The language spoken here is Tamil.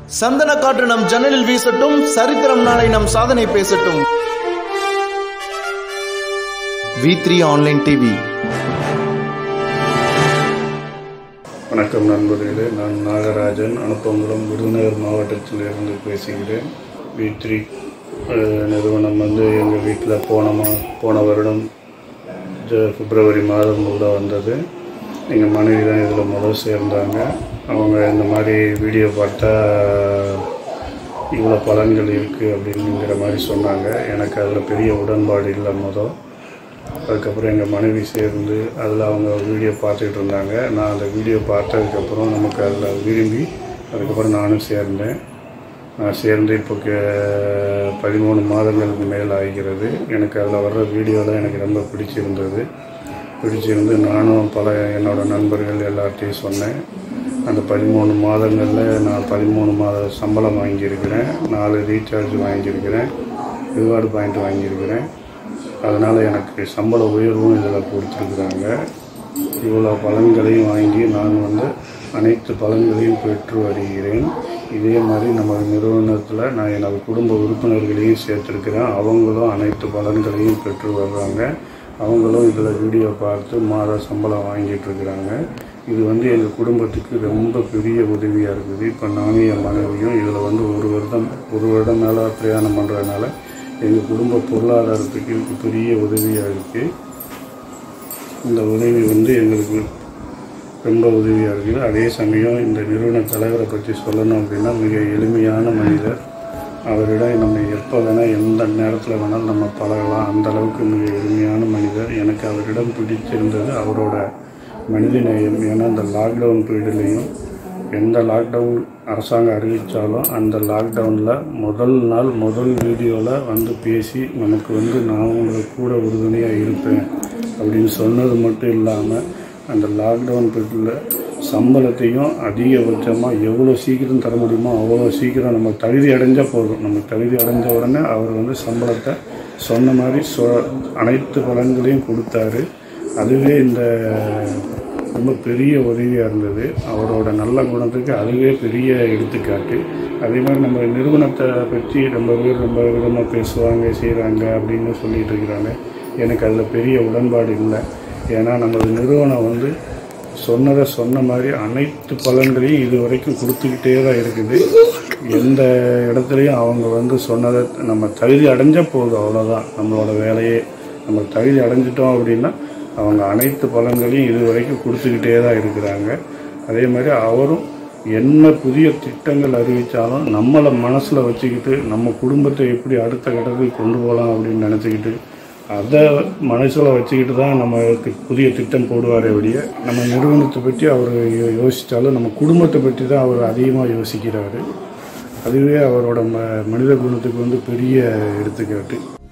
சந்தன காற்று நம் ஜன்னலில் வீசட்டும், சரித்திரம் நாளை நம் சாதனை பேசட்டும். V3 online TV. வணக்கம் நண்பர்களே, நான் நாகராஜன், அனுப்பங்குளம், விருதுநகர் மாவட்டத்தில் இருந்து பேசுகிறேன். V3 நிறுவனம் எங்கள் வீட்டில் போன வருடம் பிப்ரவரி மாதம் கூட வந்தது. எங்கள் மனைவி தான் இதில் முதல் சேர்ந்தாங்க. அவங்க இந்த மாதிரி வீடியோ பார்த்தா இவ்வளோ பலன்கள் இருக்குது அப்படிங்கிற மாதிரி சொன்னாங்க. எனக்கு அதில் பெரிய உடன்பாடு இல்லை அதுக்கப்புறம் எங்கள் மனைவி சேர்ந்து அதில் அவங்க வீடியோ பார்த்துக்கிட்டு இருந்தாங்க. நான் அந்த வீடியோ பார்த்ததுக்கப்புறம் நமக்கு அதில் விரும்பி அதுக்கப்புறம் நானும் சேர்ந்தேன். நான் சேர்ந்து இப்போ 13 மாதங்களுக்கு மேல் ஆகிறது. எனக்கு அதில் வர்ற வீடியோலாம் எனக்கு ரொம்ப பிடிச்சிருந்து நானும் என்னோடய நண்பர்கள் எல்லார்ட்டையும் சொன்னேன். அந்த 13 மாதங்களில் நான் 13 மாத சம்பளம் வாங்கியிருக்கிறேன், 4 ரீசார்ஜ் வாங்கியிருக்கிறேன், ரிவார்டு பாயிண்ட் வாங்கியிருக்கிறேன். அதனால் எனக்கு சம்பள உயர்வும் இதில் கொடுத்துருக்குறாங்க. இவ்வளோ பலன்களையும் வாங்கி நான் அனைத்து பலன்களையும் பெற்று வருகிறேன். இதே மாதிரி நம்ம நிறுவனத்தில் நான் எனது குடும்ப உறுப்பினர்களையும் சேர்த்துருக்கிறேன். அவங்களும் அனைத்து பலன்களையும் பெற்று வர்றாங்க. அவங்களும் இதில் வீடியோ பார்த்து மாத சம்பளம் வாங்கிட்டுருக்குறாங்க. இது எங்கள் குடும்பத்துக்கு ரொம்ப பெரிய உதவியாக இருக்குது. இப்போ நானும் என் மனைவியும் இதில் ஒரு வருடம் மேலே பிரயாணம் பண்ணுறதுனால எங்கள் குடும்ப பொருளாதாரத்துக்கு இதுக்கு பெரிய உதவியாக இருக்குது. இந்த உதவி எங்களுக்கு ரொம்ப உதவியாக இருக்குது. அதே சமயம் இந்த நிறுவன தலைவரை பற்றி சொல்லணும் அப்படின்னா மிக எளிமையான மனிதர். அவரிடம் நம்ம எப்போ வேணால் எந்த நேரத்தில் வேணாலும் நம்ம பழகலாம். அந்த அளவுக்கு மிக எளிமையான மனிதர். எனக்கு அவரிடம் பிடிச்சிருந்தது அவரோட மனிதநேயம். ஏன்னா இந்த லாக்டவுன் பீரியட்லேயும் எந்த லாக்டவுன் அரசாங்கம் அறிவித்தாலும் அந்த லாக்டவுனில் முதல் வீடியோவில் பேசி நமக்கு நான் உங்களுக்கு கூட உறுதுணையாக இருப்பேன் அப்படின்னு சொன்னது மட்டும் இல்லாமல் அந்த லாக்டவுன் பீரியடில் சம்பளத்தையும் அதிகபட்சமாக எவ்வளோ சீக்கிரம் தர முடியுமோ அவ்வளோ சீக்கிரம் நம்ம தகுதி அடைஞ்சால் போதும். நம்ம தகுதி அடைஞ்ச உடனே அவர் சம்பளத்தை சொன்ன மாதிரி அனைத்து பலன்களையும் கொடுத்தாரு. அதுவே இந்த ரொம்ப பெரிய உதவியாக இருந்தது. அவரோட நல்ல குணத்துக்கு அதுவே பெரிய எடுத்துக்காட்டு. அதே மாதிரி நம்ம நிறுவனத்தை பற்றி ரொம்ப விதமாக பேசுவாங்க செய்கிறாங்க அப்படின்னு சொல்லிகிட்டு இருக்கிறாங்க. எனக்கு அதில் பெரிய உடன்பாடு இல்லை. ஏன்னா நமது நிறுவனம் சொன்ன மாதிரி அனைத்து பலன்களையும் இது வரைக்கும் கொடுத்துக்கிட்டே தான் இருக்குது. எந்த இடத்துலையும் அவங்க சொன்னதை நம்ம தகுதி அடைஞ்சால் போதும், அவ்வளோதான் நம்மளோட வேலையே. நம்ம தகுதி அடைஞ்சிட்டோம் அப்படின்னா அவங்க அனைத்து பலன்களையும் இது வரைக்கும் கொடுத்துக்கிட்டே தான் இருக்கிறாங்க. அதே மாதிரி அவரும் என்ன புதிய திட்டங்கள் அறிவித்தாலும் நம்மளை மனசில் வச்சுக்கிட்டு நம்ம குடும்பத்தை எப்படி அடுத்த கட்டத்துக்கு கொண்டு போகலாம் அப்படின்னு நினச்சிக்கிட்டு அதை மனசில் வச்சுக்கிட்டு தான் நமக்கு புதிய திட்டம் போடுவாரே ஒழிய நம்ம நிறுவனத்தை பற்றி அவர் யோசித்தாலும் நம்ம குடும்பத்தை பற்றி தான் அவர் அதிகமாக யோசிக்கிறாரு. அதுவே அவரோட மனித குணத்துக்கு பெரிய எடுத்துக்காட்டு.